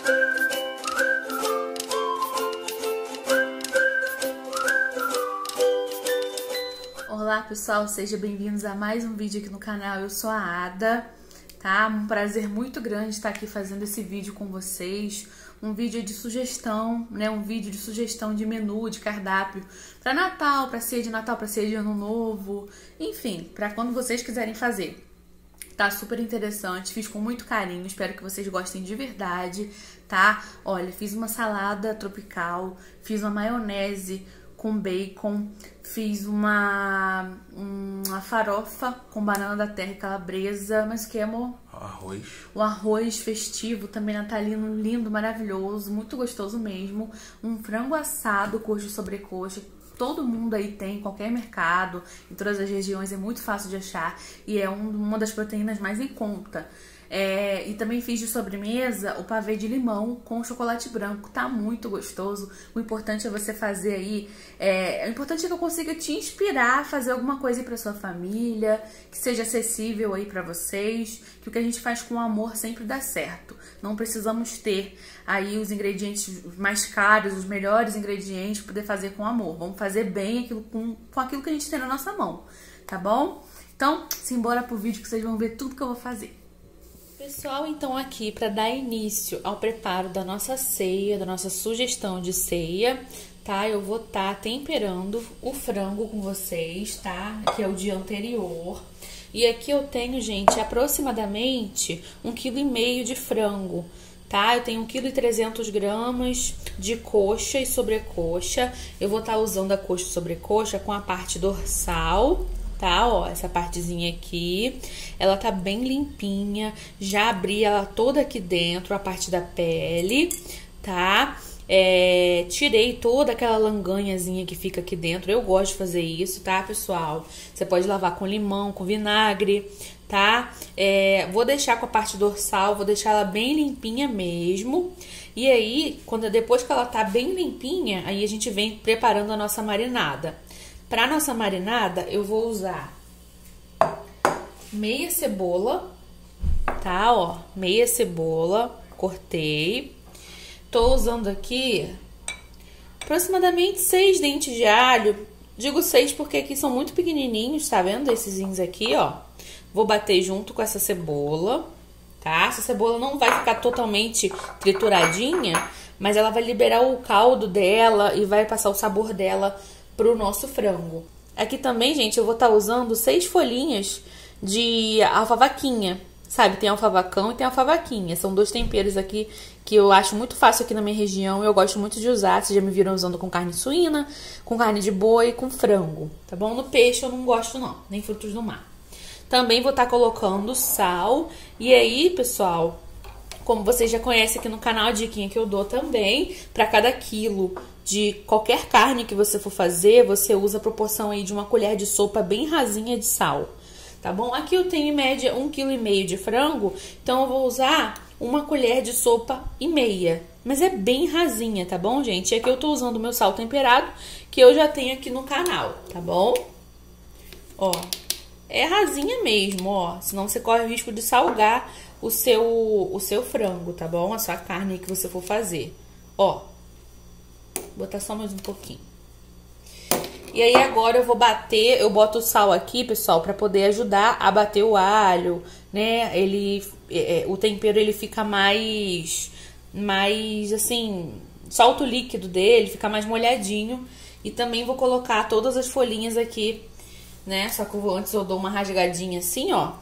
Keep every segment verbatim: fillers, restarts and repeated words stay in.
Olá pessoal, sejam bem-vindos a mais um vídeo aqui no canal. Eu sou a Ada, tá? Um prazer muito grande estar aqui fazendo esse vídeo com vocês. Um vídeo de sugestão, né? Um vídeo de sugestão de menu, de cardápio para Natal, para ceia de Natal, para ceia de Ano Novo, enfim, para quando vocês quiserem fazer. Tá super interessante, fiz com muito carinho, espero que vocês gostem de verdade, tá? Olha, fiz uma salada tropical, fiz uma maionese com bacon, fiz uma, uma farofa com banana da terra e calabresa, mas o que, amor? Arroz. O arroz festivo, também natalino, lindo, maravilhoso, muito gostoso mesmo. Um frango assado, coxa sobre coxa. Todo mundo aí tem, qualquer mercado, em todas as regiões, é muito fácil de achar e é um, uma das proteínas mais em conta. É, e também fiz de sobremesa o pavê de limão com chocolate branco, tá muito gostoso. O importante é você fazer aí, é, o importante é que eu consiga te inspirar a fazer alguma coisa aí pra sua família, que seja acessível aí pra vocês, que o que a gente faz com amor sempre dá certo. Não precisamos ter aí os ingredientes mais caros, os melhores ingredientes para poder fazer com amor. Vamos fazer bem aquilo com, com aquilo que a gente tem na nossa mão, tá bom? Então, simbora pro vídeo que vocês vão ver tudo que eu vou fazer. Pessoal, então aqui para dar início ao preparo da nossa ceia, da nossa sugestão de ceia, tá? Eu vou estar tá temperando o frango com vocês, tá? Que é o dia anterior. E aqui eu tenho, gente, aproximadamente um quilo e meio de frango, tá? Eu tenho um quilo e trezentos gramas de coxa e sobrecoxa. Eu vou estar tá usando a coxa e sobrecoxa com a parte dorsal, tá? Ó, essa partezinha aqui, ela tá bem limpinha, já abri ela toda aqui dentro, a parte da pele, tá? É, tirei toda aquela langanhazinha que fica aqui dentro. Eu gosto de fazer isso, tá, pessoal? Você pode lavar com limão, com vinagre, tá? É, vou deixar com a parte dorsal, vou deixar ela bem limpinha mesmo. E aí, quando, depois que ela tá bem limpinha, aí a gente vem preparando a nossa marinada. Pra nossa marinada, eu vou usar meia cebola, tá? Ó, meia cebola, cortei. Tô usando aqui aproximadamente seis dentes de alho. Digo seis porque aqui são muito pequenininhos, tá vendo? Esses aqui, ó. Vou bater junto com essa cebola, tá? Essa cebola não vai ficar totalmente trituradinha, mas ela vai liberar o caldo dela e vai passar o sabor dela pro nosso frango. Aqui também, gente, eu vou estar usando seis folhinhas de alfavaquinha. Sabe, tem alfavacão e tem alfavaquinha. São dois temperos aqui que eu acho muito fácil aqui na minha região. Eu gosto muito de usar. Vocês já me viram usando com carne suína, com carne de boi, com frango, tá bom? No peixe eu não gosto não, nem frutos do mar. Também vou estar colocando sal. E aí, pessoal, como vocês já conhecem aqui no canal, a diquinha que eu dou também, para cada quilo de qualquer carne que você for fazer, você usa a proporção aí de uma colher de sopa bem rasinha de sal. Tá bom? Aqui eu tenho em média um vírgula cinco quilo de frango, então eu vou usar uma colher de sopa e meia. Mas é bem rasinha, tá bom, gente? E aqui eu tô usando o meu sal temperado, que eu já tenho aqui no canal, tá bom? Ó, é rasinha mesmo, ó. Senão você corre o risco de salgar o seu, o seu frango, tá bom? A sua carne que você for fazer. Ó, vou botar só mais um pouquinho. E aí agora eu vou bater, eu boto o sal aqui, pessoal, pra poder ajudar a bater o alho, né? Ele, é, o tempero ele fica mais, mais assim, solta o líquido dele, fica mais molhadinho. E também vou colocar todas as folhinhas aqui, né? Só que eu vou, antes eu dou uma rasgadinha assim, ó.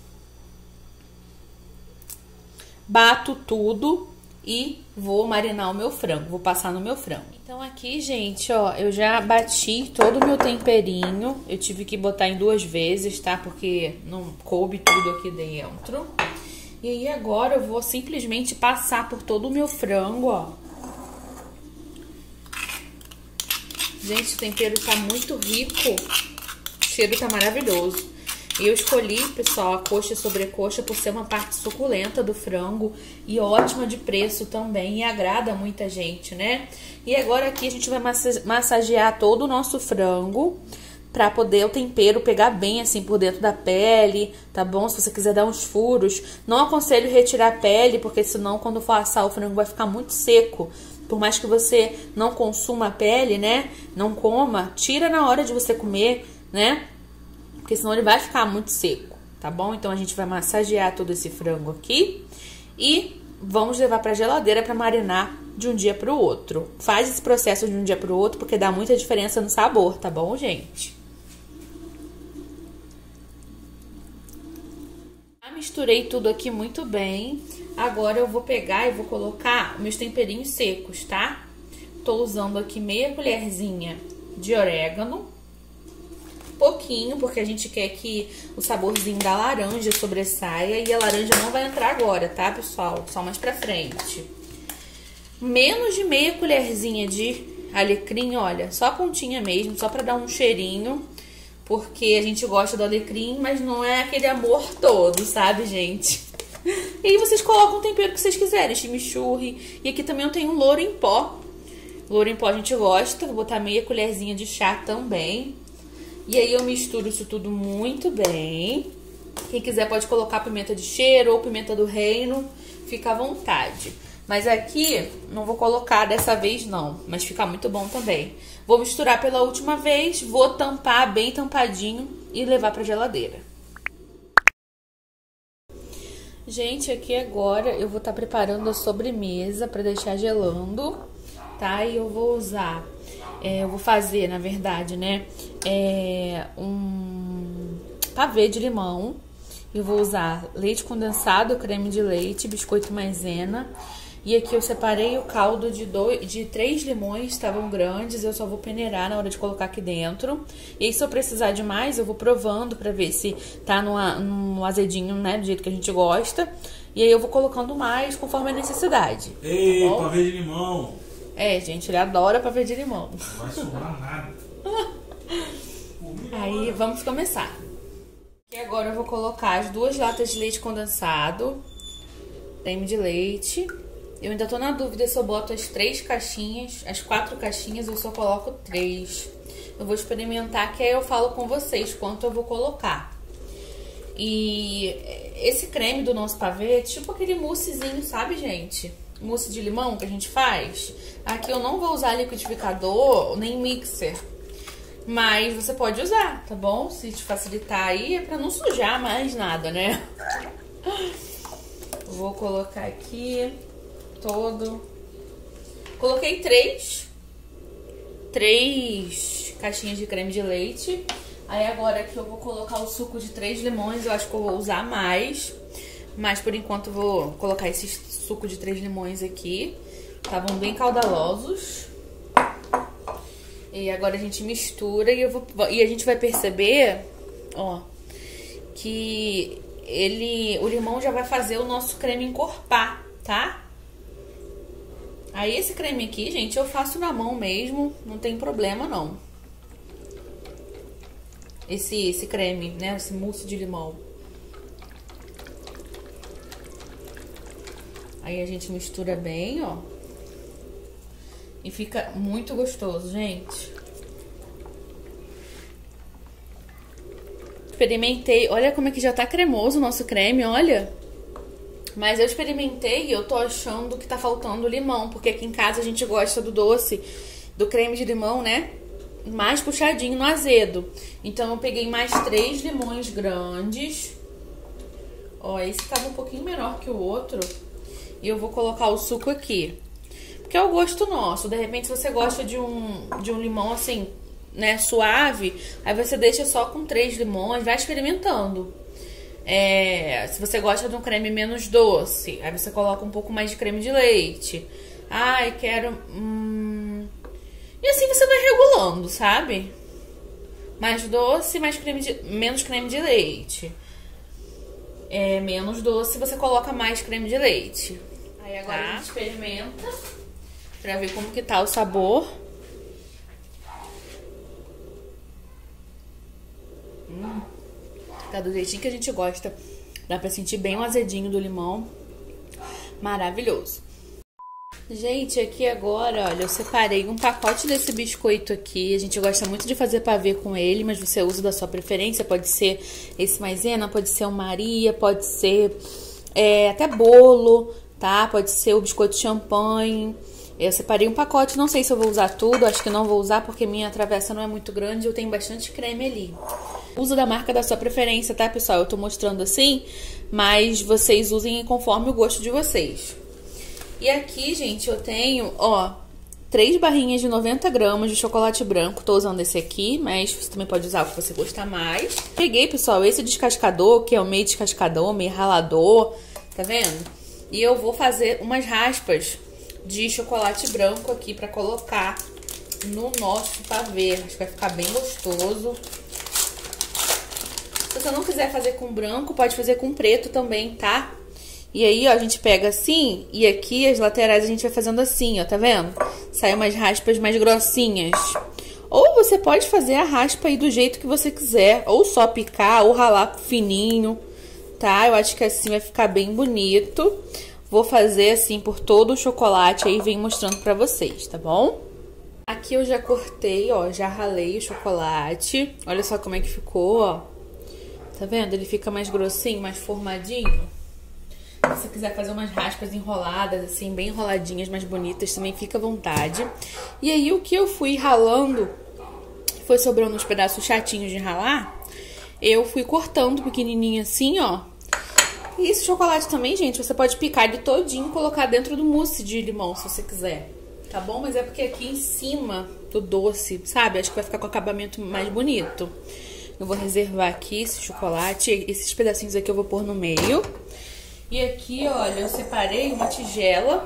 Bato tudo e vou marinar o meu frango, vou passar no meu frango. Então aqui, gente, ó, eu já bati todo o meu temperinho. Eu tive que botar em duas vezes, tá? Porque não coube tudo aqui dentro. E aí agora eu vou simplesmente passar por todo o meu frango, ó. Gente, o tempero tá muito rico. O cheiro tá maravilhoso. E eu escolhi, pessoal, a coxa e sobrecoxa por ser uma parte suculenta do frango e ótima de preço também, e agrada muita gente, né? E agora aqui a gente vai massagear todo o nosso frango, pra poder o tempero pegar bem assim por dentro da pele, tá bom? Se você quiser dar uns furos, não aconselho retirar a pele, porque senão quando for assar o frango vai ficar muito seco. Por mais que você não consuma a pele, né? Não coma, tira na hora de você comer, né? Porque senão ele vai ficar muito seco, tá bom? Então a gente vai massagear todo esse frango aqui e vamos levar pra geladeira pra marinar de um dia pro outro. Faz esse processo de um dia pro outro porque dá muita diferença no sabor, tá bom, gente? Já misturei tudo aqui muito bem. Agora eu vou pegar e vou colocar meus temperinhos secos, tá? Tô usando aqui meia colherzinha de orégano. Pouquinho, porque a gente quer que o saborzinho da laranja sobressaia. E a laranja não vai entrar agora, tá, pessoal? Só mais pra frente. Menos de meia colherzinha de alecrim, olha. Só a pontinha mesmo, só pra dar um cheirinho. Porque a gente gosta do alecrim, mas não é aquele amor todo, sabe, gente? E aí vocês colocam o tempero que vocês quiserem, chimichurri. E aqui também eu tenho um louro em pó. Louro em pó a gente gosta. Vou botar meia colherzinha de chá também. E aí eu misturo isso tudo muito bem. Quem quiser pode colocar pimenta de cheiro ou pimenta do reino. Fica à vontade. Mas aqui não vou colocar dessa vez não. Mas fica muito bom também. Vou misturar pela última vez. Vou tampar bem tampadinho e levar pra geladeira. Gente, aqui agora eu vou estar preparando a sobremesa para deixar gelando, tá? E eu vou usar, é, eu vou fazer, na verdade, né, é, um pavê de limão. Eu vou usar leite condensado, creme de leite, biscoito maisena. E aqui eu separei o caldo de, dois, de três limões, estavam grandes, eu só vou peneirar na hora de colocar aqui dentro. E aí, se eu precisar de mais, eu vou provando pra ver se tá no, no azedinho, né, do jeito que a gente gosta. E aí eu vou colocando mais conforme a necessidade. Ei, tá pavê de limão! É, gente, ele adora pavê de limão. Não vai sobrar nada. Aí, vamos começar. E agora eu vou colocar as duas latas de leite condensado, creme de leite. Eu ainda tô na dúvida se eu boto as três caixinhas, as quatro caixinhas, ou se eu coloco três. Eu vou experimentar, que aí eu falo com vocês quanto eu vou colocar. E esse creme do nosso pavê é tipo aquele moussezinho, sabe, gente? Mousse de limão que a gente faz. Aqui eu não vou usar liquidificador, nem mixer. Mas você pode usar, tá bom? Se te facilitar aí, é pra não sujar mais nada, né? Vou colocar aqui todo. Coloquei três. Três caixinhas de creme de leite. Aí agora aqui eu vou colocar o suco de três limões. Eu acho que eu vou usar mais. Mas por enquanto eu vou colocar esse suco de três limões aqui. Estavam bem caudalosos. E agora a gente mistura e, eu vou, e a gente vai perceber, ó, que ele, o limão já vai fazer o nosso creme encorpar, tá? Aí esse creme aqui, gente, eu faço na mão mesmo, não tem problema não. Esse, esse creme, né, esse mousse de limão. Aí a gente mistura bem, ó. E fica muito gostoso, gente. Experimentei. Olha como é que já tá cremoso o nosso creme, olha. Mas eu experimentei e eu tô achando que tá faltando limão. Porque aqui em casa a gente gosta do doce, do creme de limão, né? Mais puxadinho no azedo. Então eu peguei mais três limões grandes. Ó, esse tava um pouquinho menor que o outro. E eu vou colocar o suco aqui. Que é o gosto nosso. De repente, se você gosta de um, de um limão assim, né, suave, aí você deixa só com três limões, vai experimentando. É, se você gosta de um creme menos doce, aí você coloca um pouco mais de creme de leite. Ai, quero... Hum... E assim você vai regulando, sabe? Mais doce, mais creme de... menos creme de leite. É, menos doce, você coloca mais creme de leite. Aí agora tá. A gente experimenta pra ver como que tá o sabor. Hum, tá do jeitinho que a gente gosta. Dá pra sentir bem o azedinho do limão. Maravilhoso. Gente, aqui agora, olha, eu separei um pacote desse biscoito aqui. A gente gosta muito de fazer pavê com ele, mas você usa da sua preferência. Pode ser esse maisena, pode ser o Maria, pode ser é, até bolo, tá? Pode ser o biscoito champanhe. Eu separei um pacote, não sei se eu vou usar tudo, acho que não vou usar porque minha travessa não é muito grande e eu tenho bastante creme ali. Usa da marca da sua preferência, tá, pessoal? Eu tô mostrando assim, mas vocês usem conforme o gosto de vocês. E aqui, gente, eu tenho, ó, três barrinhas de noventa gramas de chocolate branco. Tô usando esse aqui, mas você também pode usar o que você gostar mais. Peguei, pessoal, esse descascador, que é o meio descascador, meio ralador, tá vendo? E eu vou fazer umas raspas de chocolate branco aqui pra colocar no nosso pavê. Acho que vai ficar bem gostoso. Se você não quiser fazer com branco, pode fazer com preto também, tá? E aí, ó, a gente pega assim, e aqui as laterais a gente vai fazendo assim, ó, tá vendo? Sai umas raspas mais grossinhas. Ou você pode fazer a raspa aí do jeito que você quiser, ou só picar, ou ralar fininho, tá? Eu acho que assim vai ficar bem bonito. Vou fazer assim por todo o chocolate aí, venho mostrando pra vocês, tá bom? Aqui eu já cortei, ó, já ralei o chocolate. Olha só como é que ficou, ó. Tá vendo? Ele fica mais grossinho, mais formadinho. Se você quiser fazer umas raspas enroladas, assim, bem enroladinhas, mais bonitas, também fica à vontade. E aí, o que eu fui ralando, foi sobrando uns pedaços chatinhos de ralar, eu fui cortando pequenininho assim, ó. E esse chocolate também, gente, você pode picar ele todinho e colocar dentro do mousse de limão, se você quiser. Tá bom? Mas é porque aqui em cima do doce, sabe? Acho que vai ficar com o acabamento mais bonito. Eu vou reservar aqui esse chocolate, esses pedacinhos aqui eu vou pôr no meio. E aqui, olha, eu separei uma tigela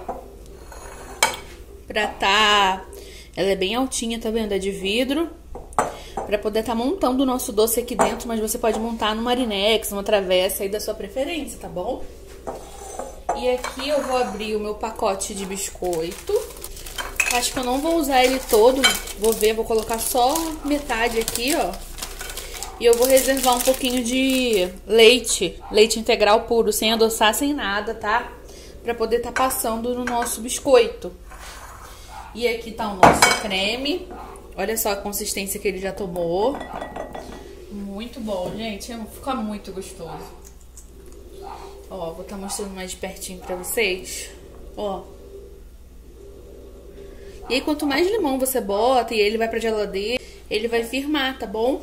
pra tá... Ela é bem altinha, tá vendo? É de vidro. Pra poder tá montando o nosso doce aqui dentro, mas você pode montar no Marinex, numa travessa aí da sua preferência, tá bom? E aqui eu vou abrir o meu pacote de biscoito. Acho que eu não vou usar ele todo, vou ver, vou colocar só metade aqui, ó. E eu vou reservar um pouquinho de leite, leite integral puro, sem adoçar, sem nada, tá? Pra poder tá passando no nosso biscoito. E aqui tá o nosso creme. Olha só a consistência que ele já tomou. Muito bom, gente. Fica muito gostoso. Ó, vou tá mostrando mais de pertinho pra vocês. Ó. E aí, quanto mais limão você bota e ele vai pra geladeira, ele vai firmar, tá bom?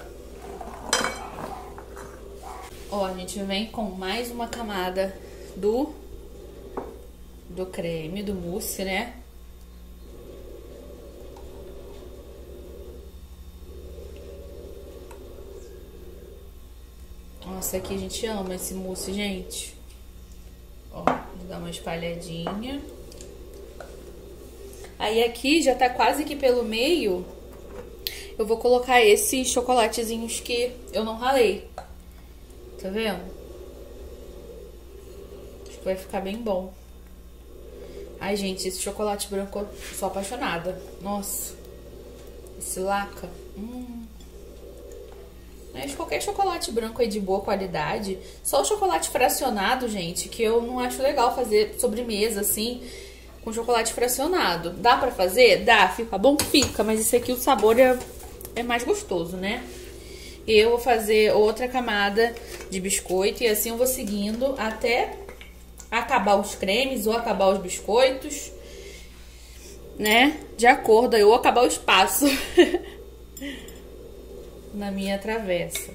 Ó, a gente vem com mais uma camada do, do creme, do mousse, né? Nossa, aqui a gente ama esse mousse, gente. Ó, vou dar uma espalhadinha. Aí aqui já tá quase que pelo meio. Eu vou colocar esses chocolatezinhos que eu não ralei. Tá vendo? Acho que vai ficar bem bom. Ai, gente, esse chocolate branco eu sou apaixonada. Nossa. Esse laca. Hum. Mas qualquer chocolate branco aí de boa qualidade. Só o chocolate fracionado, gente, que eu não acho legal fazer sobremesa assim, com chocolate fracionado. Dá pra fazer? Dá. Fica bom? Fica. Mas esse aqui o sabor é, é mais gostoso, né? Eu vou fazer outra camada de biscoito e assim eu vou seguindo até acabar os cremes ou acabar os biscoitos, né? De acordo, ou acabar o espaço na minha travessa.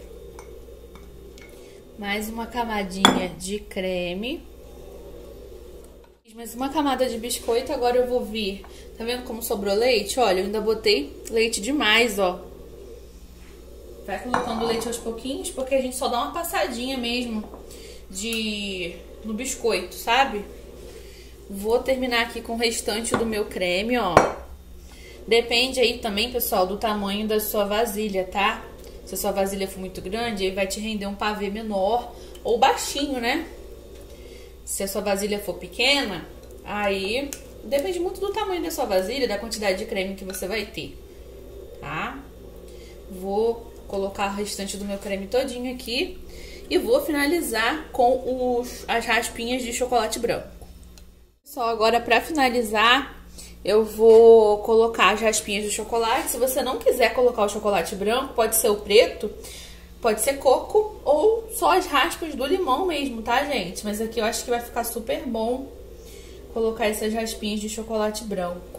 Mais uma camadinha de creme. Mais uma camada de biscoito, agora eu vou vir. Tá vendo como sobrou leite? Olha, eu ainda botei leite demais, ó. Vai colocando leite aos pouquinhos, porque a gente só dá uma passadinha mesmo de no biscoito, sabe? Vou terminar aqui com o restante do meu creme, ó. Depende aí também, pessoal, do tamanho da sua vasilha, tá? Se a sua vasilha for muito grande, aí vai te render um pavê menor ou baixinho, né? Se a sua vasilha for pequena, aí depende muito do tamanho da sua vasilha, da quantidade de creme que você vai ter, tá? Vou colocar o restante do meu creme todinho aqui e vou finalizar com os, as raspinhas de chocolate branco. Só agora, pra finalizar, eu vou colocar as raspinhas de chocolate. Se você não quiser colocar o chocolate branco, pode ser o preto, pode ser coco ou só as raspas do limão mesmo, tá, gente? Mas aqui eu acho que vai ficar super bom colocar essas raspinhas de chocolate branco.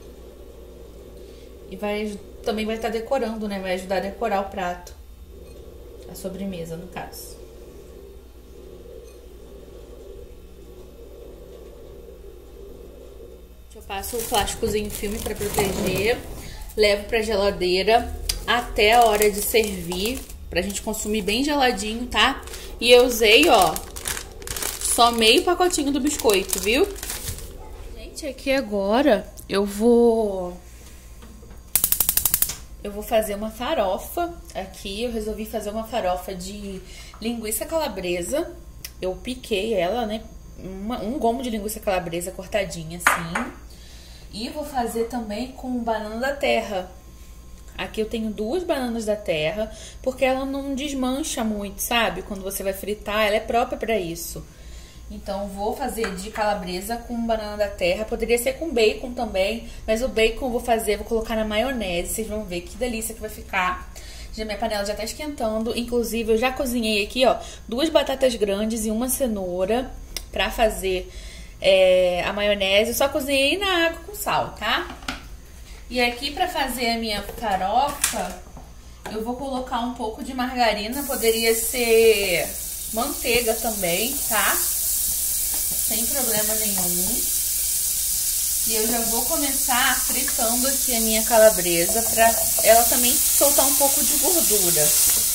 E vai, também vai estar decorando, né? Vai ajudar a decorar o prato. A sobremesa, no caso. Eu passo o plásticozinho filme para proteger, levo para geladeira até a hora de servir, pra gente consumir bem geladinho, tá? E eu usei, ó, só meio pacotinho do biscoito, viu? Gente, aqui agora eu vou... Eu vou fazer uma farofa aqui. Eu resolvi fazer uma farofa de linguiça calabresa. Eu piquei ela, né? Uma, um gomo de linguiça calabresa cortadinha assim. E vou fazer também com banana da terra. Aqui eu tenho duas bananas da terra, porque ela não desmancha muito, sabe? Quando você vai fritar, ela é própria pra isso. Então, vou fazer de calabresa com banana da terra. Poderia ser com bacon também, mas o bacon eu vou fazer, vou colocar na maionese. Vocês vão ver que delícia que vai ficar. Já minha panela já tá esquentando. Inclusive, eu já cozinhei aqui, ó, duas batatas grandes e uma cenoura pra fazer é, a maionese. Eu só cozinhei na água com sal, tá? E aqui, pra fazer a minha farofa, eu vou colocar um pouco de margarina. Poderia ser manteiga também, tá? Sem problema nenhum. E eu já vou começar fritando aqui a minha calabresa pra ela também soltar um pouco de gordura.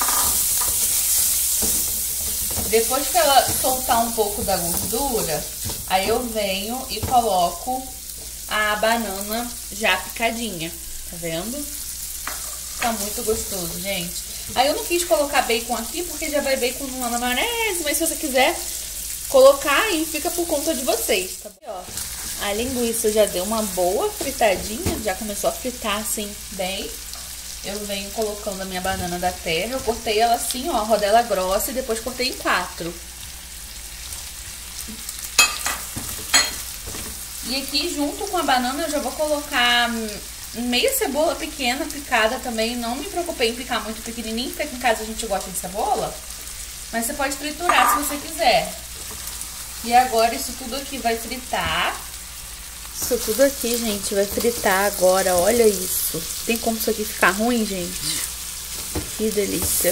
Depois que ela soltar um pouco da gordura, aí eu venho e coloco a banana já picadinha, tá vendo? Tá muito gostoso, gente. Aí eu não quis colocar bacon aqui porque já vai bacon na maionese, mas se você quiser colocar aí, fica por conta de vocês, tá bom? Ó, a linguiça já deu uma boa fritadinha, já começou a fritar assim bem. Eu venho colocando a minha banana da terra, eu cortei ela assim, ó, rodela grossa, e depois cortei em quatro. E aqui, junto com a banana, eu já vou colocar meia cebola pequena, picada também. Não me preocupei em picar muito pequenininho, porque aqui em casa a gente gosta de cebola. Mas você pode triturar se você quiser. E agora isso tudo aqui vai fritar. Isso tudo aqui, gente, vai fritar agora. Olha isso. Tem como isso aqui ficar ruim, gente? Que delícia.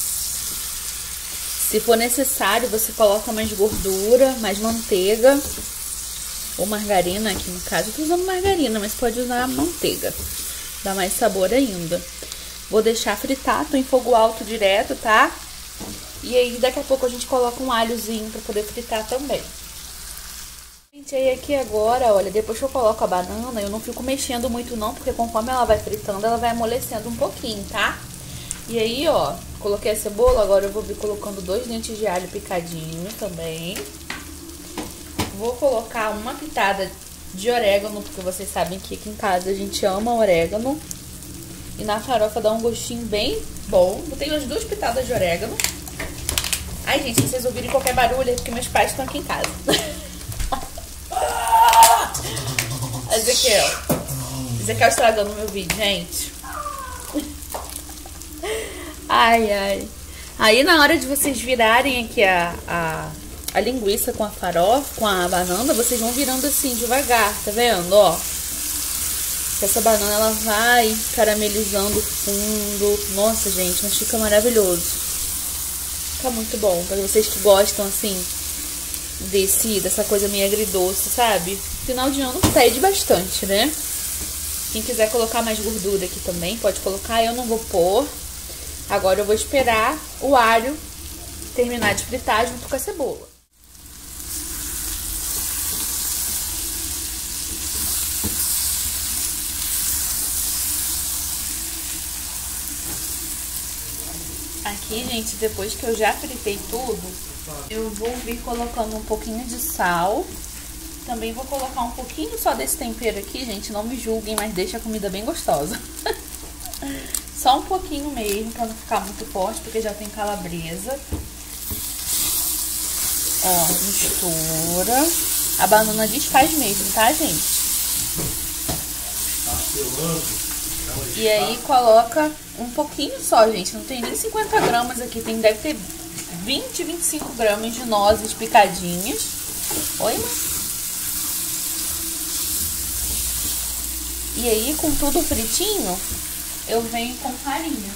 Se for necessário, você coloca mais gordura, mais manteiga. Ou margarina, aqui no caso eu tô usando margarina, mas pode usar manteiga. Dá mais sabor ainda. Vou deixar fritar, tô em fogo alto direto, tá? E aí daqui a pouco a gente coloca um alhozinho pra poder fritar também. Gente, aí aqui agora, olha, depois que eu coloco a banana, eu não fico mexendo muito não, porque conforme ela vai fritando, ela vai amolecendo um pouquinho, tá? E aí, ó, coloquei a cebola, agora eu vou vir colocando dois dentes de alho picadinho também. Vou colocar uma pitada de orégano, porque vocês sabem que aqui em casa a gente ama orégano. E na farofa dá um gostinho bem bom. Botei as duas pitadas de orégano. Ai, gente, se vocês ouvirem qualquer barulho é porque meus pais estão aqui em casa. Ezequiel. Ezequiel estragando o meu vídeo, gente. Ai, ai. Aí na hora de vocês virarem aqui a... a A linguiça com a farofa, com a banana, vocês vão virando assim devagar, tá vendo? Ó, essa banana ela vai caramelizando fundo. Nossa, gente, mas fica maravilhoso. Fica muito bom para vocês que gostam assim desse dessa coisa meio agridoce, sabe? Final de ano pede bastante, né? Quem quiser colocar mais gordura aqui também pode colocar. Eu não vou pôr. Agora eu vou esperar o alho terminar de fritar junto com a cebola. Aqui, gente, depois que eu já fritei tudo, eu vou vir colocando um pouquinho de sal. Também vou colocar um pouquinho só desse tempero aqui, gente. Não me julguem, mas deixa a comida bem gostosa. Só um pouquinho mesmo, pra não ficar muito forte, porque já tem calabresa. Ó, mistura. A banana desfaz mesmo, tá, gente? E aí coloca um pouquinho só, gente. Não tem nem cinquenta gramas aqui. Tem, deve ter vinte, vinte e cinco gramas de nozes picadinhas. Oi, mãe? E aí, com tudo fritinho, eu venho com farinha.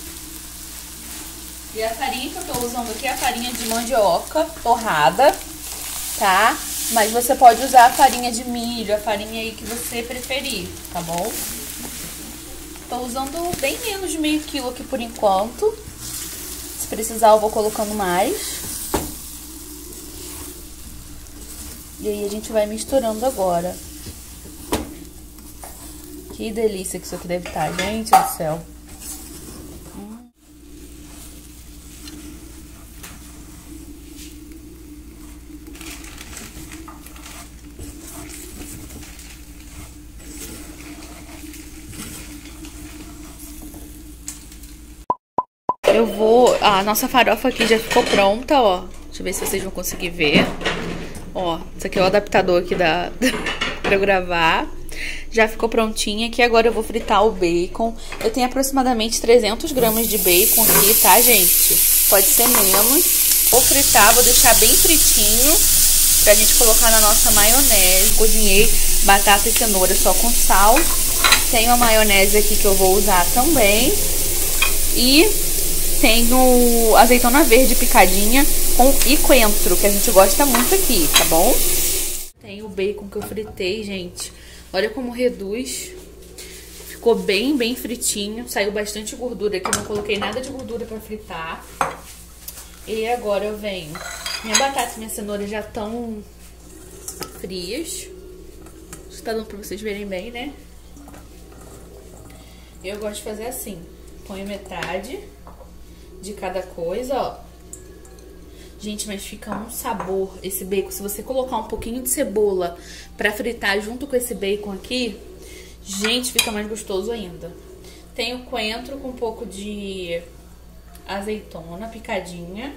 E a farinha que eu tô usando aqui é a farinha de mandioca torrada, tá? Mas você pode usar a farinha de milho, a farinha aí que você preferir, tá bom? Tô usando bem menos de meio quilo aqui por enquanto. Se precisar eu vou colocando mais. E aí a gente vai misturando agora. Que delícia que isso aqui deve estar, gente do céu. Hum. Eu vou... A nossa farofa aqui já ficou pronta, ó. Deixa eu ver se vocês vão conseguir ver. Ó, isso aqui é o adaptador aqui da... pra eu gravar. Já ficou prontinha. Aqui agora eu vou fritar o bacon. Eu tenho aproximadamente trezentos gramas de bacon aqui, tá, gente? Pode ser menos. Vou fritar, vou deixar bem fritinho pra gente colocar na nossa maionese. Cozinhei batata e cenoura só com sal. Tenho a maionese aqui que eu vou usar também. E tenho azeitona verde picadinha com e coentro, que a gente gosta muito aqui, tá bom? Tem o bacon que eu fritei, gente. Olha como reduz. Ficou bem, bem fritinho. Saiu bastante gordura aqui. Não coloquei nada de gordura pra fritar. E agora eu venho. Minha batata e minha cenoura já estão frias. Acho que tá dando pra vocês verem bem, né? Eu gosto de fazer assim. Ponho metade de cada coisa, ó. Gente, mas fica um sabor esse bacon. Se você colocar um pouquinho de cebola pra fritar junto com esse bacon aqui, gente, fica mais gostoso ainda. Tenho coentro com um pouco de azeitona picadinha.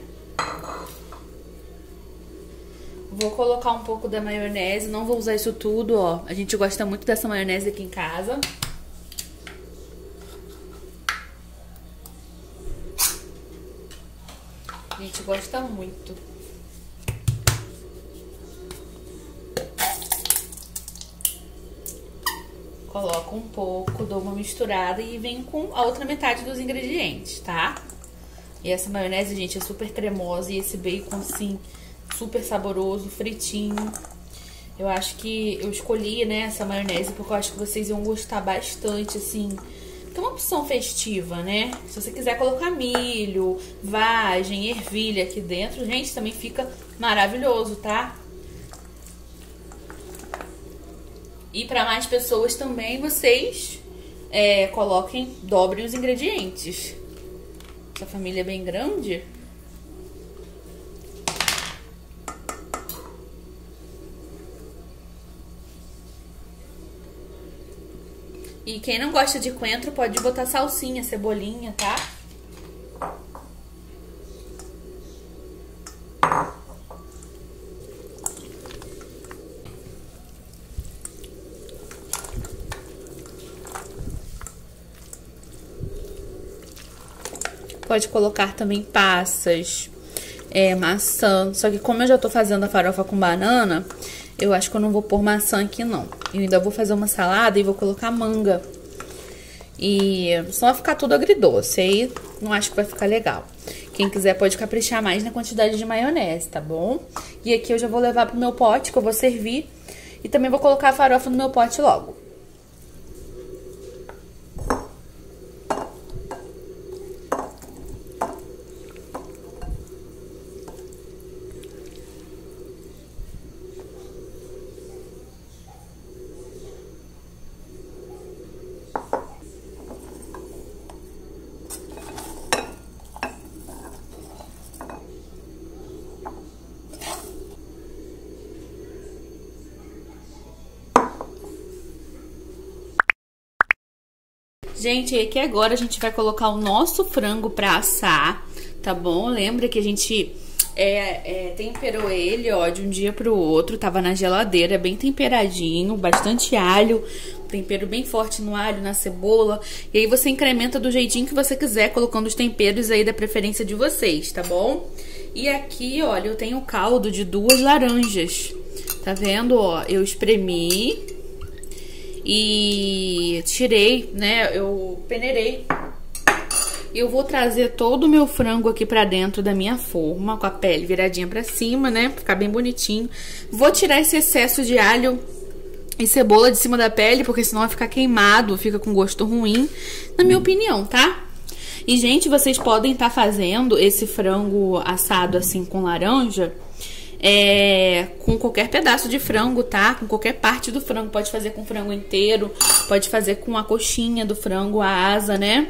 Vou colocar um pouco da maionese. Não vou usar isso tudo, ó. A gente gosta muito dessa maionese aqui em casa. A gente gosta muito. Coloco um pouco, dou uma misturada e venho com a outra metade dos ingredientes, tá? E essa maionese, gente, é super cremosa e esse bacon, assim, super saboroso, fritinho. Eu acho que eu escolhi, né, essa maionese porque eu acho que vocês iam gostar bastante, assim... Que é uma opção festiva, né? Se você quiser colocar milho, vagem, ervilha aqui dentro, gente, também fica maravilhoso, tá? E para mais pessoas também, vocês é, coloquem, dobrem os ingredientes. Essa família é bem grande. E quem não gosta de coentro pode botar salsinha, cebolinha, tá? Pode colocar também passas, é, maçã. Só que como eu já tô fazendo a farofa com banana, eu acho que eu não vou pôr maçã aqui, não. Eu ainda vou fazer uma salada e vou colocar manga. E só vai ficar tudo agridoce. Aí não acho que vai ficar legal. Quem quiser pode caprichar mais na quantidade de maionese, tá bom? E aqui eu já vou levar pro meu pote, que eu vou servir. E também vou colocar a farofa no meu pote logo. Gente, aqui agora a gente vai colocar o nosso frango pra assar, tá bom? Lembra que a gente é, é, temperou ele, ó, de um dia pro outro. Tava na geladeira, bem temperadinho, bastante alho. Tempero bem forte no alho, na cebola. E aí você incrementa do jeitinho que você quiser, colocando os temperos aí da preferência de vocês, tá bom? E aqui, olha, eu tenho caldo de duas laranjas. Tá vendo, ó? Eu espremi e tirei, né? Eu peneirei. Eu vou trazer todo o meu frango aqui pra dentro da minha forma, com a pele viradinha pra cima, né? Pra ficar bem bonitinho. Vou tirar esse excesso de alho e cebola de cima da pele, porque senão vai ficar queimado, fica com gosto ruim, na minha opinião, tá? E, gente, vocês podem estar fazendo esse frango assado assim com laranja, é, com qualquer pedaço de frango, tá? Com qualquer parte do frango. Pode fazer com frango inteiro, pode fazer com a coxinha do frango, a asa, né?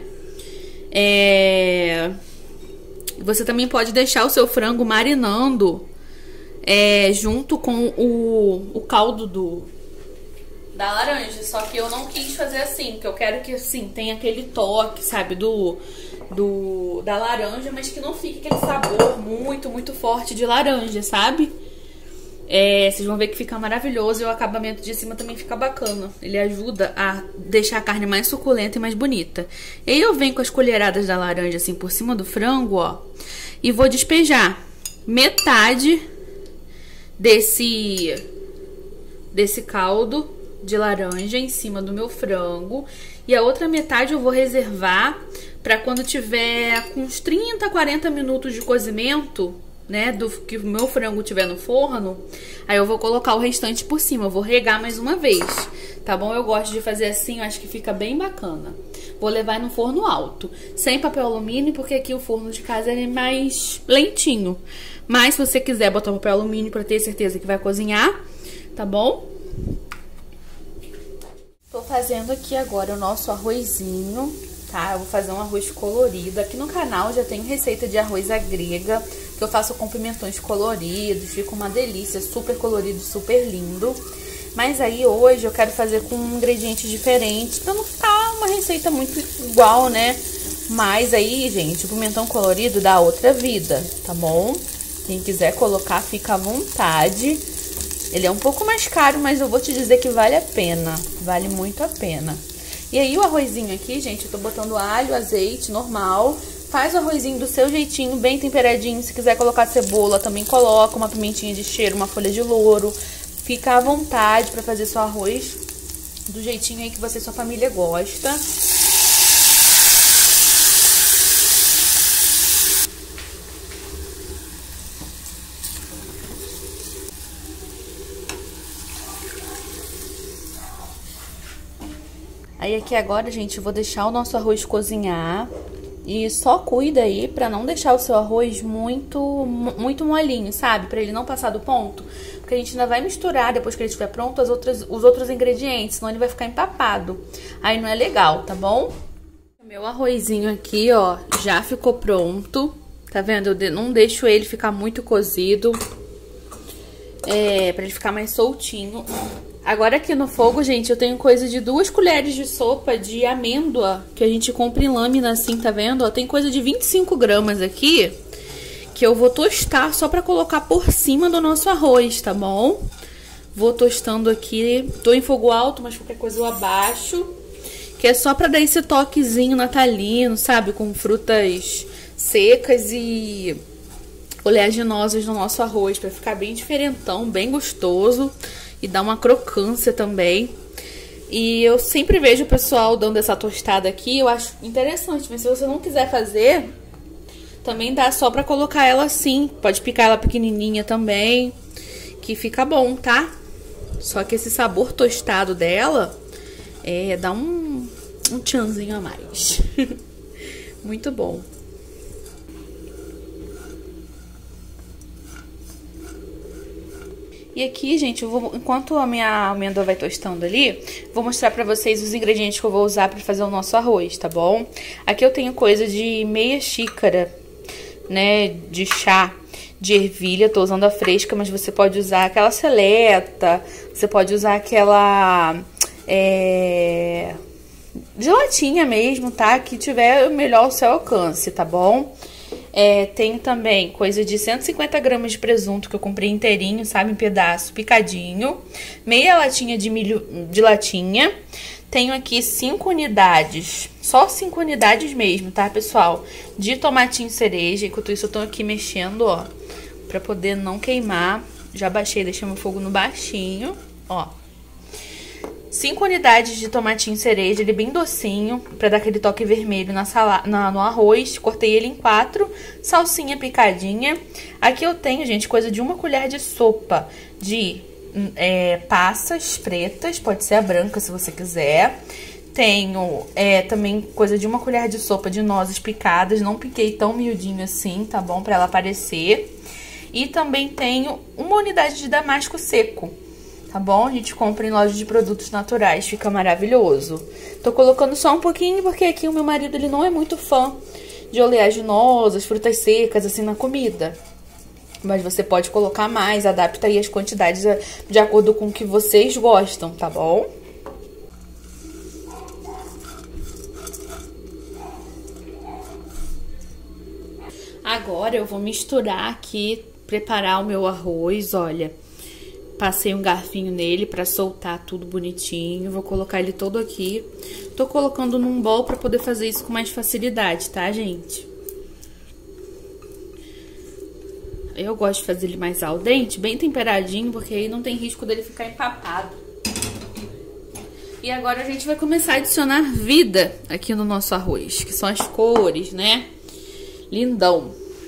É... Você também pode deixar o seu frango marinando é, junto com o, o caldo do, da laranja. Só que eu não quis fazer assim, porque eu quero que assim tenha aquele toque, sabe, do, do da laranja, mas que não fique aquele sabor muito, muito forte de laranja, sabe? É, vocês vão ver que fica maravilhoso e o acabamento de cima também fica bacana. Ele ajuda a deixar a carne mais suculenta e mais bonita. E aí eu venho com as colheradas da laranja assim por cima do frango, ó. E vou despejar metade desse, desse caldo de laranja em cima do meu frango. E a outra metade eu vou reservar para quando tiver com uns trinta, quarenta minutos de cozimento, né, do que o meu frango tiver no forno, aí eu vou colocar o restante por cima, eu vou regar mais uma vez, tá bom? Eu gosto de fazer assim, eu acho que fica bem bacana. Vou levar no forno alto, sem papel alumínio, porque aqui o forno de casa é mais lentinho. Mas se você quiser botar papel alumínio pra ter certeza que vai cozinhar, tá bom? Tô fazendo aqui agora o nosso arrozinho, tá? Eu vou fazer um arroz colorido. Aqui no canal já tem receita de arroz à grega, que eu faço com pimentões coloridos, fica uma delícia, super colorido, super lindo. Mas aí hoje eu quero fazer com ingredientes diferentes, pra não ficar uma receita muito igual, né? Mas aí, gente, o pimentão colorido dá outra vida, tá bom? Quem quiser colocar, fica à vontade. Ele é um pouco mais caro, mas eu vou te dizer que vale a pena, vale muito a pena. E aí o arrozinho aqui, gente, eu tô botando alho, azeite normal. Faz o arrozinho do seu jeitinho, bem temperadinho. Se quiser colocar cebola, também coloca uma pimentinha de cheiro, uma folha de louro. Fica à vontade pra fazer seu arroz do jeitinho aí que você e sua família gosta. Aí aqui agora, gente, eu vou deixar o nosso arroz cozinhar. E só cuida aí pra não deixar o seu arroz muito, muito molinho, sabe? Pra ele não passar do ponto. Porque a gente ainda vai misturar, depois que ele estiver pronto, as outras, os outros ingredientes. Senão ele vai ficar empapado. Aí não é legal, tá bom? O meu arrozinho aqui, ó, já ficou pronto. Tá vendo? Eu não deixo ele ficar muito cozido. É, pra ele ficar mais soltinho. Agora aqui no fogo, gente, eu tenho coisa de duas colheres de sopa de amêndoa, que a gente compra em lâmina assim, tá vendo? Ó, tem coisa de vinte e cinco gramas aqui, que eu vou tostar só pra colocar por cima do nosso arroz, tá bom? Vou tostando aqui, tô em fogo alto, mas qualquer coisa eu abaixo, que é só pra dar esse toquezinho natalino, sabe? Com frutas secas e oleaginosas no nosso arroz, pra ficar bem diferentão, bem gostoso. E dá uma crocância também. E eu sempre vejo o pessoal dando essa tostada aqui. Eu acho interessante, mas se você não quiser fazer, também dá só pra colocar ela assim. Pode picar ela pequenininha também, que fica bom, tá? Só que esse sabor tostado dela é, dá um, um tchanzinho a mais. Muito bom. E aqui, gente, eu vou, enquanto a minha amêndoa vai tostando ali, vou mostrar pra vocês os ingredientes que eu vou usar pra fazer o nosso arroz, tá bom? Aqui eu tenho coisa de meia xícara, né, de chá de ervilha. Tô usando a fresca, mas você pode usar aquela seleta, você pode usar aquela é, de latinha mesmo, tá? Que tiver melhor ao seu alcance, tá bom? É, tenho também coisa de cento e cinquenta gramas de presunto que eu comprei inteirinho, sabe, em pedaço, picadinho. Meia latinha de milho de latinha. Tenho aqui cinco unidades, só cinco unidades mesmo, tá, pessoal? De tomatinho cereja. Enquanto isso eu tô aqui mexendo, ó, pra poder não queimar. Já baixei, deixei meu fogo no baixinho, ó. cinco unidades de tomatinho cereja, ele bem docinho, pra dar aquele toque vermelho na sala, na, no arroz. Cortei ele em quatro. Salsinha picadinha. Aqui eu tenho, gente, coisa de uma colher de sopa de é, passas pretas, pode ser a branca se você quiser. Tenho é, também coisa de uma colher de sopa de nozes picadas, não piquei tão miudinho assim, tá bom? Pra ela aparecer. E também tenho uma unidade de damasco seco. Tá bom? A gente compra em loja de produtos naturais, fica maravilhoso. Tô colocando só um pouquinho, porque aqui o meu marido, ele não é muito fã de oleaginosas, frutas secas, assim, na comida. Mas você pode colocar mais, adapta aí as quantidades de acordo com o que vocês gostam, tá bom? Agora eu vou misturar aqui, preparar o meu arroz, olha. Passei um garfinho nele pra soltar tudo bonitinho. Vou colocar ele todo aqui. Tô colocando num bowl pra poder fazer isso com mais facilidade, tá, gente? Eu gosto de fazer ele mais al dente, bem temperadinho, porque aí não tem risco dele ficar empapado. E agora a gente vai começar a adicionar vida aqui no nosso arroz, que são as cores, né? Lindão.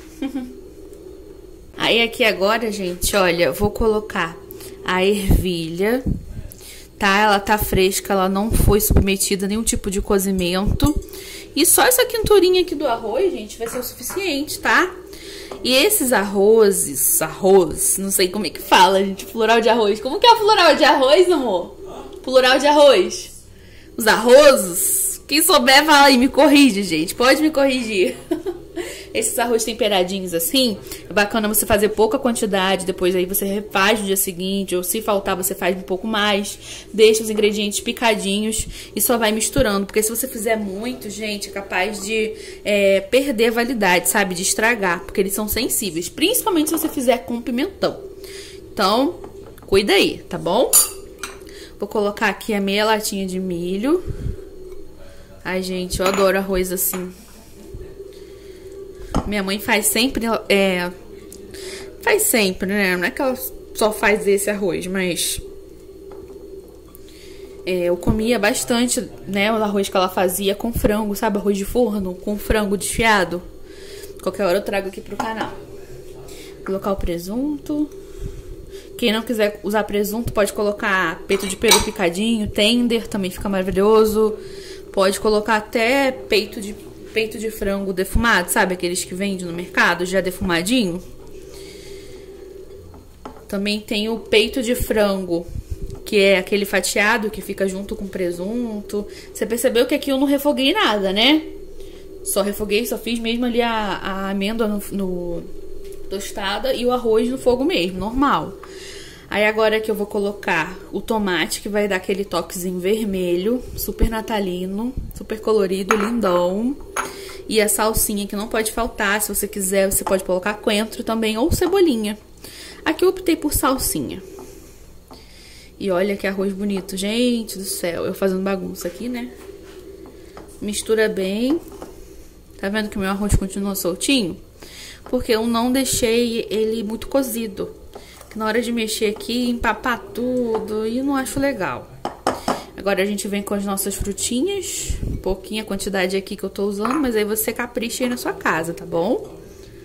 Aí aqui agora, gente, olha, eu vou colocar a ervilha, tá? Ela tá fresca, ela não foi submetida a nenhum tipo de cozimento. E só essa quinturinha aqui do arroz, gente, vai ser o suficiente, tá? E esses arrozes, arroz, não sei como é que fala, gente, plural de arroz. Como que é o plural de arroz, amor? Plural de arroz. Os arrozes, quem souber, fala aí, me corrige, gente, pode me corrigir. Esses arroz temperadinhos assim, é bacana você fazer pouca quantidade, depois aí você refaz no dia seguinte, ou se faltar você faz um pouco mais, deixa os ingredientes picadinhos e só vai misturando, porque se você fizer muito, gente, é capaz de é, perder a validade, sabe, de estragar, porque eles são sensíveis, principalmente se você fizer com pimentão. Então, cuida aí, tá bom? Vou colocar aqui a meia latinha de milho. Ai, gente, eu adoro arroz assim. Minha mãe faz sempre, é, faz sempre, né? Não é que ela só faz esse arroz, mas é, eu comia bastante, né? O arroz que ela fazia com frango, sabe? Arroz de forno, com frango desfiado. Qualquer hora eu trago aqui pro canal. Vou colocar o presunto. Quem não quiser usar presunto, pode colocar peito de peru picadinho, tender, também fica maravilhoso. Pode colocar até peito de peito de frango defumado, sabe? Aqueles que vendem no mercado, já defumadinho. Também tem o peito de frango, que é aquele fatiado que fica junto com presunto. Você percebeu que aqui eu não refoguei nada, né? Só refoguei, só fiz mesmo ali a, a amêndoa no, no tostada e o arroz no fogo mesmo, normal. Aí agora que eu vou colocar o tomate, que vai dar aquele toquezinho vermelho, super natalino, super colorido, lindão. E a salsinha que não pode faltar, se você quiser, você pode colocar coentro também, ou cebolinha. Aqui eu optei por salsinha. E olha que arroz bonito, gente do céu. Eu fazendo bagunça aqui, né? Mistura bem. Tá vendo que o meu arroz continua soltinho? Porque eu não deixei ele muito cozido. Na hora de mexer aqui, empapar tudo, e não acho legal. Agora a gente vem com as nossas frutinhas. Pouquinha quantidade aqui que eu tô usando, mas aí você capricha aí na sua casa, tá bom?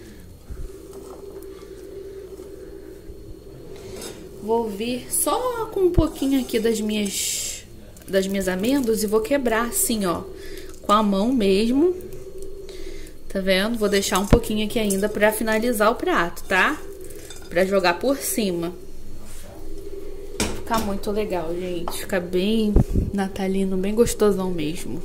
Vou vir só com um pouquinho aqui das minhas, das minhas amêndoas e vou quebrar assim, ó, com a mão mesmo. Tá vendo? Vou deixar um pouquinho aqui ainda pra finalizar o prato, tá? Pra jogar por cima. Fica muito legal, gente. Fica bem natalino, bem gostosão mesmo.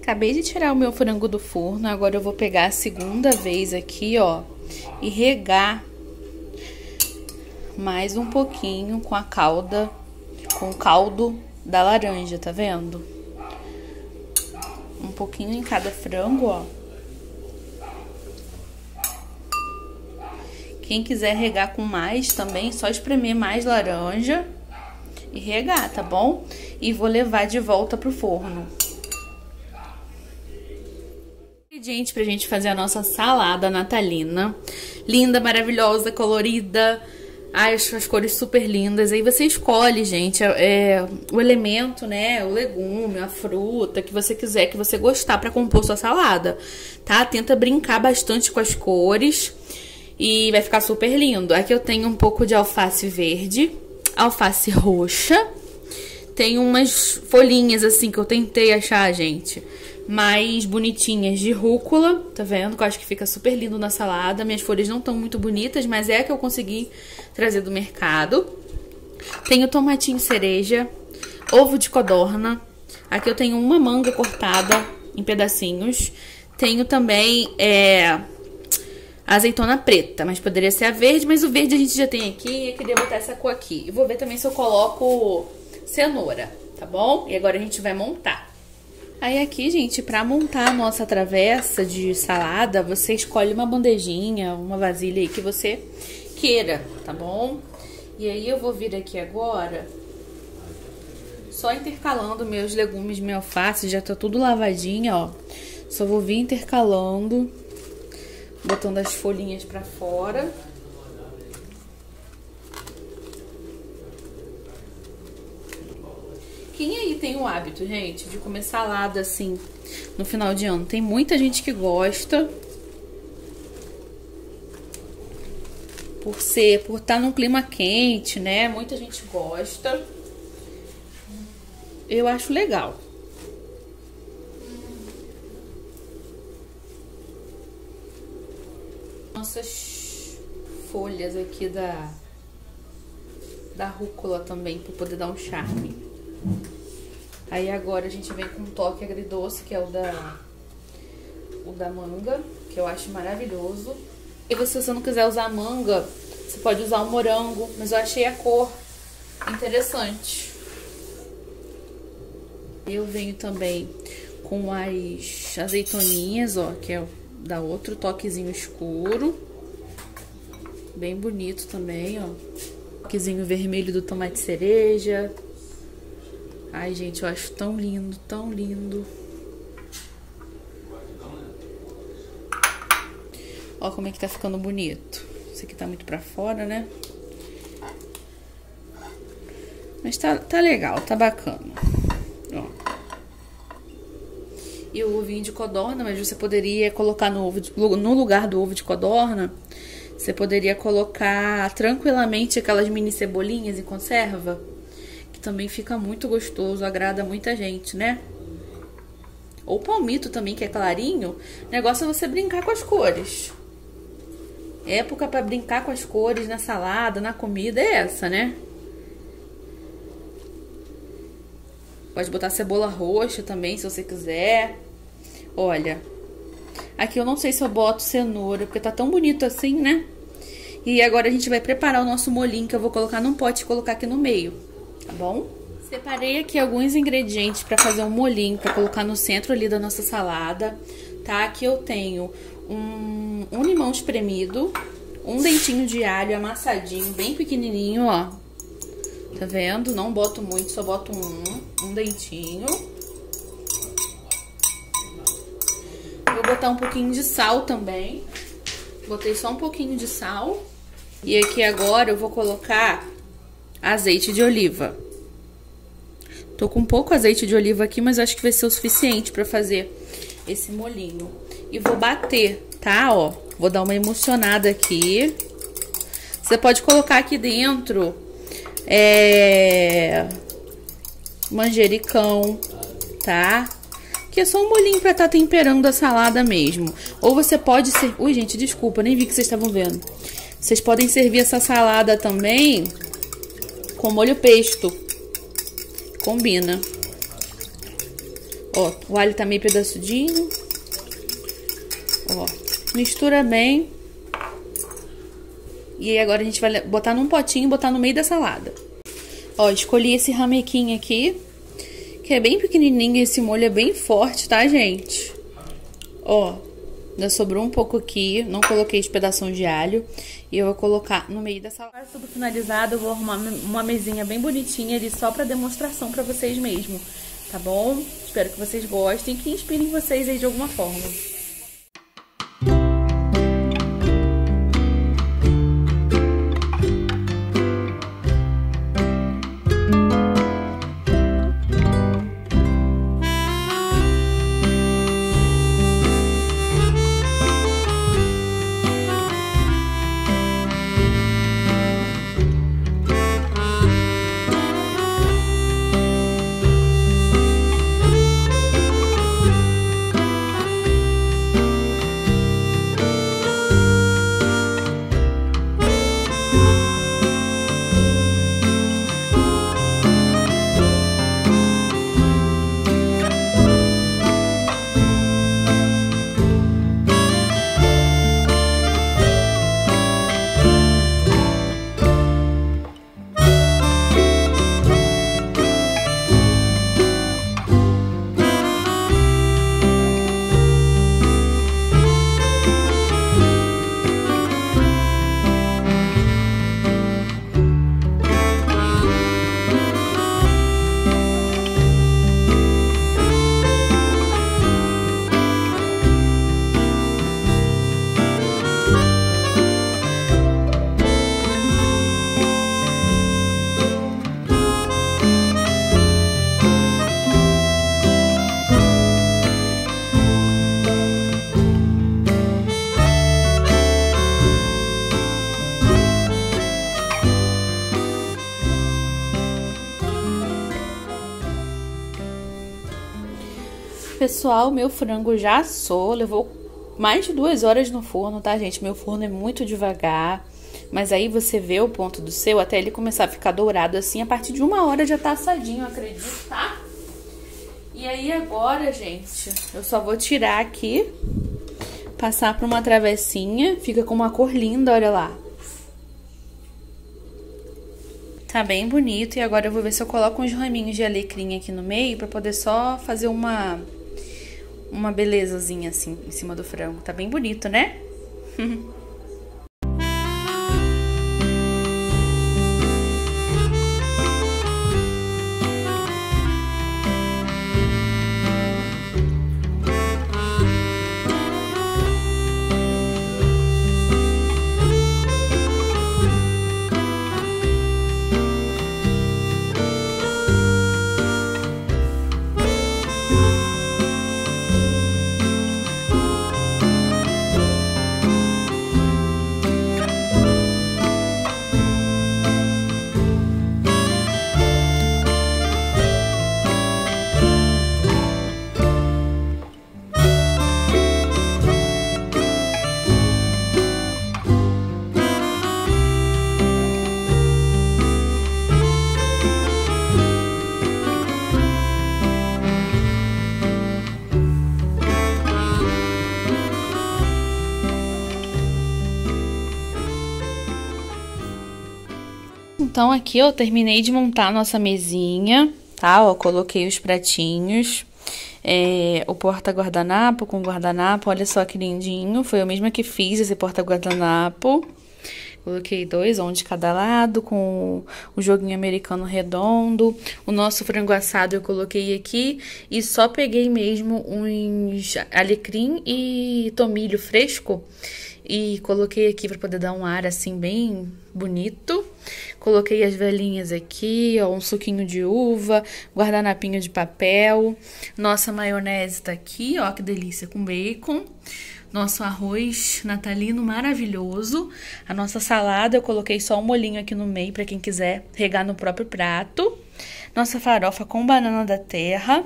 Acabei de tirar o meu frango do forno, agora eu vou pegar a segunda vez aqui, ó, e regar mais um pouquinho com a calda, com o caldo da laranja, tá vendo? Um pouquinho em cada frango, ó. Quem quiser regar com mais também, só espremer mais laranja e regar, tá bom? E vou levar de volta pro forno. Ingrediente pra gente fazer a nossa salada natalina. Linda, maravilhosa, colorida. Ai, acho as cores super lindas. Aí você escolhe, gente, é, o elemento, né? O legume, a fruta que você quiser, que você gostar pra compor sua salada, tá? Tenta brincar bastante com as cores e vai ficar super lindo. Aqui eu tenho um pouco de alface verde, alface roxa. Tem umas folhinhas assim que eu tentei achar, gente, mais bonitinhas de rúcula, tá vendo? Que eu acho que fica super lindo na salada. Minhas folhas não estão muito bonitas, mas é a que eu consegui trazer do mercado. Tenho tomatinho cereja, ovo de codorna. Aqui eu tenho uma manga cortada em pedacinhos. Tenho também é, azeitona preta, mas poderia ser a verde, mas o verde a gente já tem aqui. Eu queria botar essa cor aqui. E vou ver também se eu coloco cenoura, tá bom? E agora a gente vai montar. Aí aqui, gente, pra montar a nossa travessa de salada, você escolhe uma bandejinha, uma vasilha aí que você queira, tá bom? E aí eu vou vir aqui agora, só intercalando meus legumes, minha alface, já tá tudo lavadinha, ó. Só vou vir intercalando, botando as folhinhas pra fora. Quem aí tem o hábito, gente, de comer salada assim no final de ano? Tem muita gente que gosta. Por ser, por estar num clima quente, né? Muita gente gosta. Eu acho legal. Nossas folhas aqui da, da rúcula também, para poder dar um charme. Aí agora a gente vem com um toque agridoce, que é o da, o da manga, que eu acho maravilhoso. E você, se você não quiser usar manga, você pode usar o morango, mas eu achei a cor interessante. Eu venho também com as azeitoninhas, ó, que é dá outro toquezinho escuro. Bem bonito também, ó. Toquezinho vermelho do tomate cereja. Ai, gente, eu acho tão lindo, tão lindo. Ó como é que tá ficando bonito. Esse aqui tá muito pra fora, né? Mas tá, tá legal, tá bacana. Ó. E o ovinho de codorna, mas você poderia colocar no, ovo de, no lugar do ovo de codorna, você poderia colocar tranquilamente aquelas mini cebolinhas em conserva. Também fica muito gostoso, agrada muita gente, né? Ou palmito também, que é clarinho. O negócio é você brincar com as cores. Época pra brincar com as cores na salada, na comida é essa, né? Pode botar cebola roxa também, se você quiser. Olha, aqui eu não sei se eu boto cenoura, porque tá tão bonito assim, né? E agora a gente vai preparar o nosso molhinho, que eu vou colocar num pote e colocar aqui no meio. Tá bom? Separei aqui alguns ingredientes para fazer um molhinho, para colocar no centro ali da nossa salada, tá? Aqui eu tenho um, um limão espremido, um dentinho de alho amassadinho, bem pequenininho, ó. Tá vendo? Não boto muito, só boto um, um dentinho. Vou botar um pouquinho de sal também. Botei só um pouquinho de sal. E aqui agora eu vou colocar azeite de oliva. Tô com pouco azeite de oliva aqui, mas acho que vai ser o suficiente pra fazer esse molhinho. E vou bater, tá? Ó, vou dar uma emulsionada aqui. Você pode colocar aqui dentro é, manjericão, tá? Que é só um molhinho pra estar temperando a salada mesmo. Ou você pode ser... Ui, gente, desculpa, nem vi que vocês estavam vendo. Vocês podem servir essa salada também com molho pesto. Combina. Ó, o alho tá meio pedaçudinho. Ó, mistura bem. E aí agora a gente vai botar num potinho e botar no meio da salada. Ó, escolhi esse ramequinho aqui, que é bem pequenininho, esse molho é bem forte, tá, gente? Ó, ainda sobrou um pouco aqui, não coloquei os pedaços de alho. E eu vou colocar no meio da salada. Agora tudo finalizado, eu vou arrumar uma mesinha bem bonitinha ali, só pra demonstração pra vocês mesmo, tá bom? Espero que vocês gostem, que inspirem vocês aí de alguma forma. Pessoal, meu frango já assou, levou mais de duas horas no forno, tá, gente? Meu forno é muito devagar, mas aí você vê o ponto do seu até ele começar a ficar dourado assim, a partir de uma hora já tá assadinho, eu acredito, tá? E aí agora, gente, eu só vou tirar aqui, passar por uma travessinha, fica com uma cor linda, olha lá. Tá bem bonito, e agora eu vou ver se eu coloco uns raminhos de alecrim aqui no meio pra poder só fazer uma... uma belezazinha assim em cima do frango. Tá bem bonito, né? Então aqui eu terminei de montar a nossa mesinha, tá? Ó, coloquei os pratinhos, é, o porta-guardanapo com guardanapo, olha só que lindinho. Foi eu mesma que fiz esse porta-guardanapo. Coloquei dois, um de cada lado, com o joguinho americano redondo. O nosso frango assado eu coloquei aqui e só peguei mesmo uns alecrim e tomilho fresco. E coloquei aqui para poder dar um ar assim bem bonito. Coloquei as velinhas aqui, ó, um suquinho de uva, guardanapinho de papel. Nossa maionese tá aqui, ó, que delícia, com bacon. Nosso arroz natalino maravilhoso. A nossa salada eu coloquei só um molhinho aqui no meio para quem quiser regar no próprio prato. Nossa farofa com banana da terra.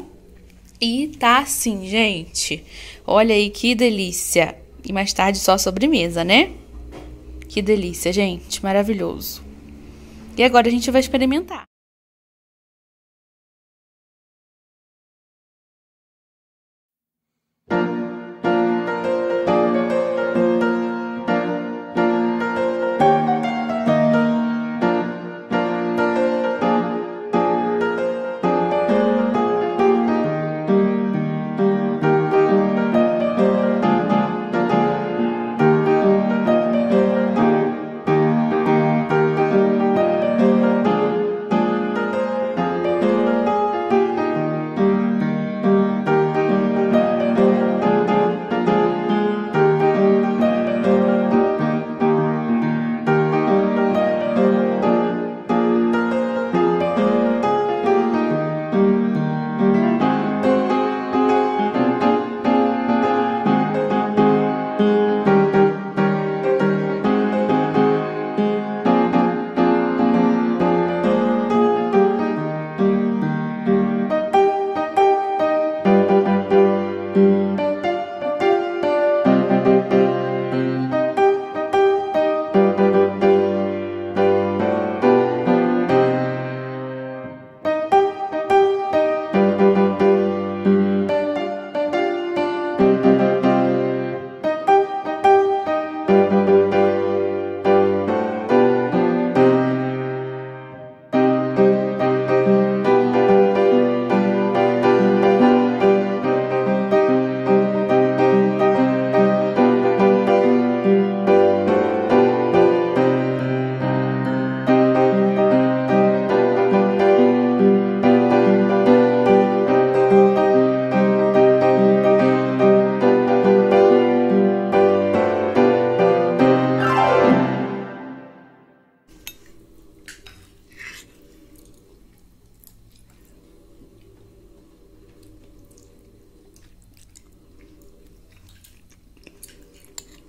E tá assim, gente. Olha aí que delícia. E mais tarde só sobremesa, né? Que delícia, gente. Maravilhoso. E agora a gente vai experimentar.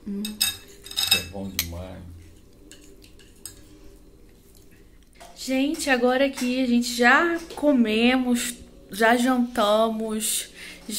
Hum. É bom demais. Gente, agora aqui a gente já comemos, já jantamos,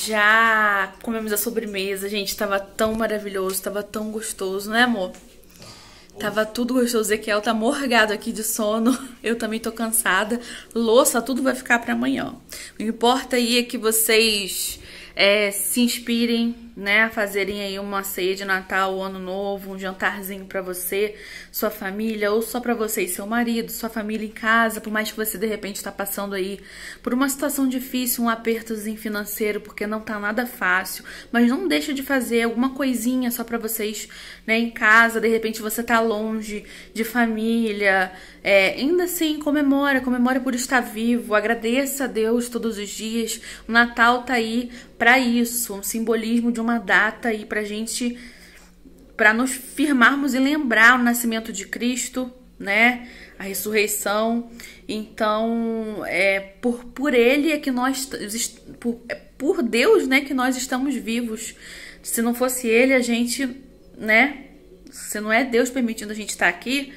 já comemos a sobremesa. Gente, tava tão maravilhoso, tava tão gostoso, né, amor? Tava tudo gostoso. O Ezequiel tá morgado aqui de sono. Eu também tô cansada. Louça, tudo vai ficar pra amanhã. O que importa aí é que vocês é, se inspirem, né, a fazerem aí uma ceia de Natal, Ano Novo, um jantarzinho pra você, sua família, ou só pra você e seu marido, sua família em casa, por mais que você de repente tá passando aí por uma situação difícil, um apertozinho financeiro, porque não tá nada fácil, mas não deixa de fazer alguma coisinha só pra vocês, né, em casa. De repente você tá longe de família, é, ainda assim comemora, comemora por estar vivo, agradeça a Deus todos os dias. O Natal tá aí pra isso, um simbolismo de uma data aí pra gente, pra nos firmarmos e lembrar o nascimento de Cristo, né, a ressurreição. Então, é por, por ele é que nós, por, é por Deus, né, que nós estamos vivos. Se não fosse ele, a gente, né, se não é Deus permitindo a gente estar aqui,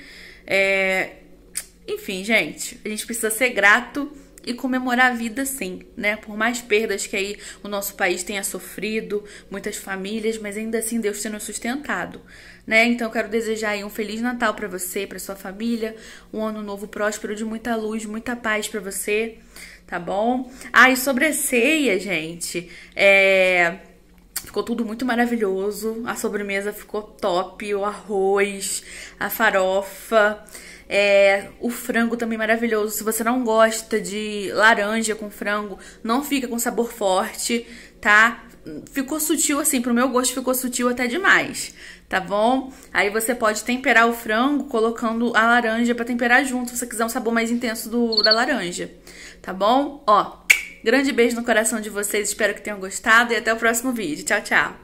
é, enfim, gente, a gente precisa ser grato e comemorar a vida, sim, né? Por mais perdas que aí o nosso país tenha sofrido, muitas famílias, mas ainda assim Deus tem nos sustentado, né? Então eu quero desejar aí um Feliz Natal pra você, pra sua família, um ano novo próspero de muita luz, muita paz pra você, tá bom? Ah, e sobre a ceia, gente, é... ficou tudo muito maravilhoso, a sobremesa ficou top, o arroz, a farofa... É, o frango também maravilhoso. Se você não gosta de laranja com frango, não fica com sabor forte, tá? Ficou sutil assim, pro meu gosto ficou sutil até demais, tá bom? Aí você pode temperar o frango colocando a laranja pra temperar junto, se você quiser um sabor mais intenso do, da laranja, tá bom? Ó, grande beijo no coração de vocês, espero que tenham gostado e até o próximo vídeo. Tchau, tchau!